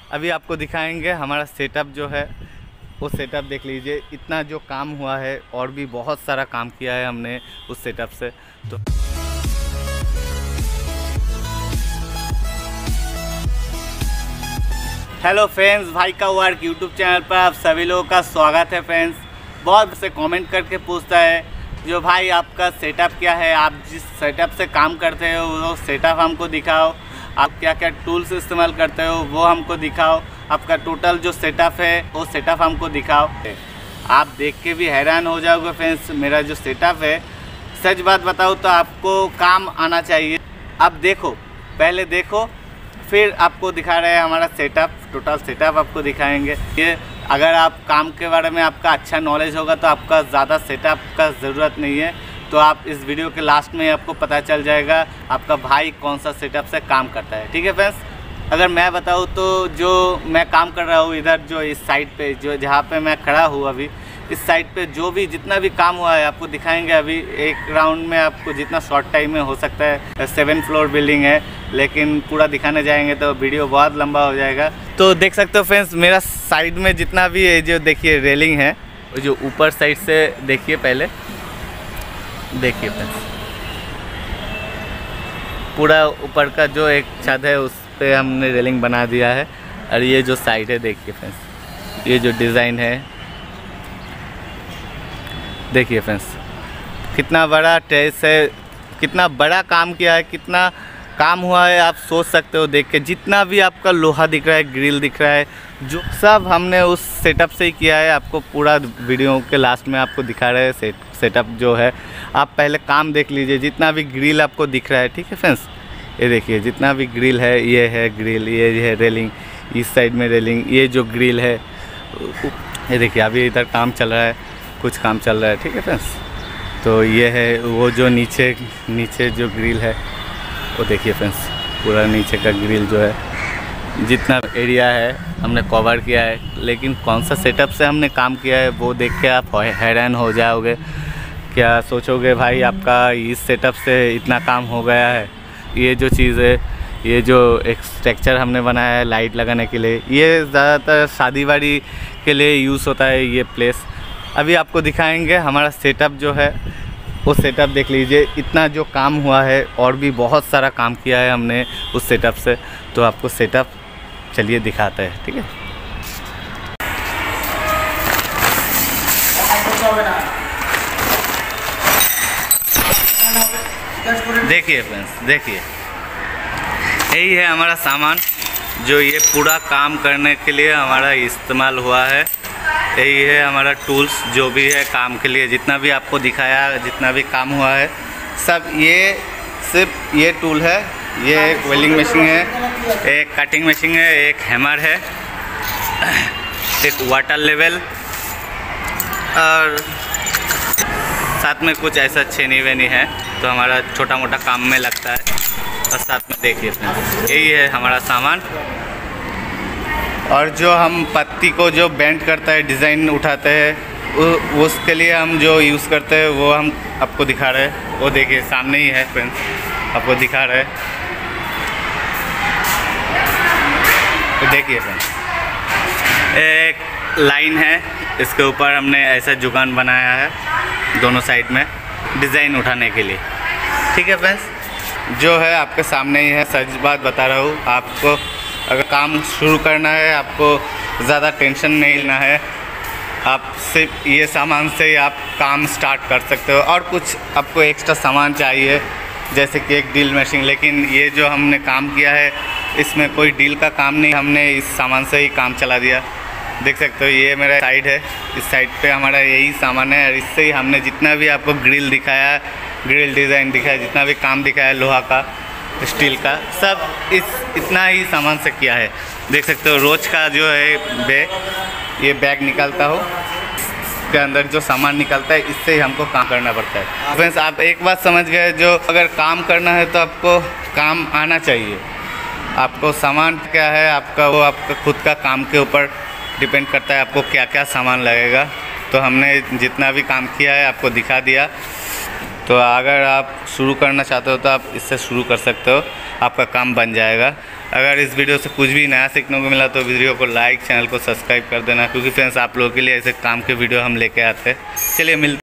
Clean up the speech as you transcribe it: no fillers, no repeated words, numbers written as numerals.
अभी आपको दिखाएंगे हमारा सेटअप जो है, वो सेटअप देख लीजिए। इतना जो काम हुआ है और भी बहुत सारा काम किया है हमने उस सेटअप से। तो हेलो फ्रेंड्स, भाई का वर्क यूट्यूब चैनल पर आप सभी लोगों का स्वागत है। फ्रेंड्स, बहुत से कमेंट करके पूछता है जो भाई आपका सेटअप क्या है, आप जिस सेटअप से काम करते हो वो सेटअप हमको दिखाओ, आप क्या क्या टूल्स इस्तेमाल करते हो वो हमको दिखाओ, आपका टोटल जो सेटअप है वो सेटअप हमको दिखाओ। आप देख के भी हैरान हो जाओगे फ्रेंड्स, मेरा जो सेटअप है, सच बात बताऊँ तो आपको काम आना चाहिए। अब देखो, पहले देखो फिर आपको दिखा रहे हैं हमारा सेटअप, टोटल सेटअप आपको दिखाएंगे। ये अगर आप काम के बारे में आपका अच्छा नॉलेज होगा तो आपका ज़्यादा सेटअप का ज़रूरत नहीं है। तो आप इस वीडियो के लास्ट में आपको पता चल जाएगा आपका भाई कौन सा सेटअप से काम करता है। ठीक है फ्रेंड्स, अगर मैं बताऊँ तो जो मैं काम कर रहा हूँ इधर, जो इस साइड पे, जो जहाँ पे मैं खड़ा हूँ अभी, इस साइड पे जो भी जितना भी काम हुआ है आपको दिखाएंगे। अभी एक राउंड में आपको जितना शॉर्ट टाइम में हो सकता है, 7 फ्लोर बिल्डिंग है, लेकिन पूरा दिखाने जाएंगे तो वीडियो बहुत लंबा हो जाएगा। तो देख सकते हो फ्रेंड्स, मेरा साइड में जितना भी है, जो देखिए रेलिंग है, जो ऊपर साइड से देखिए, पहले देखिए फ्रेंड्स, पूरा ऊपर का जो एक छत है उस पे हमने रेलिंग बना दिया है। और ये जो साइड है देखिए फ्रेंड्स, ये जो डिज़ाइन है देखिए फ्रेंड्स, कितना बड़ा टेरेस है, कितना बड़ा काम किया है, कितना काम हुआ है आप सोच सकते हो देख के। जितना भी आपका लोहा दिख रहा है, ग्रिल दिख रहा है, जो सब हमने उस सेटअप से ही किया है। आपको पूरा वीडियो के लास्ट में आपको दिखा रहे हैं सेटअप जो है। आप पहले काम देख लीजिए, जितना भी ग्रिल आपको दिख रहा है। ठीक है फ्रेंड्स, ये देखिए जितना भी ग्रिल है, ये है ग्रिल, ये है रेलिंग, इस साइड में रेलिंग, ये जो ग्रिल है, ये देखिए अभी इधर काम चल रहा है, कुछ काम चल रहा है। ठीक है फ्रेंड्स, तो ये है वो जो नीचे जो ग्रिल है, वो देखिए फ्रेंड्स, पूरा नीचे का ग्रिल जो है, जितना एरिया है हमने कवर किया है। लेकिन कौन सा सेटअप से हमने काम किया है वो देख के आप हैरान हो जाओगे। क्या सोचोगे भाई आपका इस सेटअप से इतना काम हो गया है। ये जो चीज़ है, ये जो एक स्ट्रक्चर हमने बनाया है लाइट लगाने के लिए, ये ज़्यादातर शादी वाड़ी के लिए यूज़ होता है ये प्लेस। अभी आपको दिखाएंगे हमारा सेटअप जो है, वो सेटअप देख लीजिए। इतना जो काम हुआ है और भी बहुत सारा काम किया है हमने उस सेटअप से। तो आपको सेटअप चलिए दिखाते हैं। ठीक है, देखिए फ्रेंड्स, देखिए यही है हमारा सामान जो ये पूरा काम करने के लिए हमारा इस्तेमाल हुआ है। यही है हमारा टूल्स जो भी है काम के लिए, जितना भी आपको दिखाया, जितना भी काम हुआ है सब ये सिर्फ ये टूल है। ये एक वेल्डिंग मशीन है, एक कटिंग मशीन है, एक हैमर है, एक वाटर लेवल, और साथ में कुछ ऐसा छेनी वेनी है तो हमारा छोटा मोटा काम में लगता है। और साथ में देखिए फ्रेंड्स, यही है हमारा सामान। और जो हम पत्ती को जो बेंड करता है, डिज़ाइन उठाते हैं, उसके लिए हम जो यूज़ करते हैं वो हम आपको दिखा रहे हैं। वो देखिए सामने ही है फ्रेंड्स, आपको दिखा रहे हैं। तो देखिए फ्रेंड्स, एक लाइन है, इसके ऊपर हमने ऐसा जुगान बनाया है दोनों साइड में डिज़ाइन उठाने के लिए। ठीक है फ्रेंड्स, जो है आपके सामने ही है। सच बात बता रहा हूँ आपको, अगर काम शुरू करना है, आपको ज़्यादा टेंशन नहीं लेना है, आप सिर्फ ये सामान से ही आप काम स्टार्ट कर सकते हो। और कुछ आपको एक्स्ट्रा सामान चाहिए जैसे कि एक ड्रिल मशीन, लेकिन ये जो हमने काम किया है इसमें कोई ड्रिल का काम नहीं, हमने इस सामान से ही काम चला दिया। देख सकते हो ये मेरा साइड है, इस साइड पे हमारा यही सामान है। और इससे ही हमने जितना भी आपको ग्रिल दिखाया, ग्रिल डिज़ाइन दिखाया, जितना भी काम दिखाया लोहा का, स्टील का, सब इतना ही सामान से किया है। देख सकते हो रोज़ का जो है ये बैग निकालता हो, के अंदर जो सामान निकलता है, इससे ही हमको काम करना पड़ता है। फ्रेंड्स, आप एक बात समझ गए, जो अगर काम करना है तो आपको काम आना चाहिए। आपको सामान क्या है आपका, वो आपका खुद का काम के ऊपर डिपेंड करता है आपको क्या क्या सामान लगेगा। तो हमने जितना भी काम किया है आपको दिखा दिया। तो अगर आप शुरू करना चाहते हो तो आप इससे शुरू कर सकते हो, आपका काम बन जाएगा। अगर इस वीडियो से कुछ भी नया सीखने को मिला तो वीडियो को लाइक, चैनल को सब्सक्राइब कर देना, क्योंकि फ्रेंड्स आप लोगों के लिए ऐसे काम के वीडियो हम लेके आते हैं। चलिए मिलते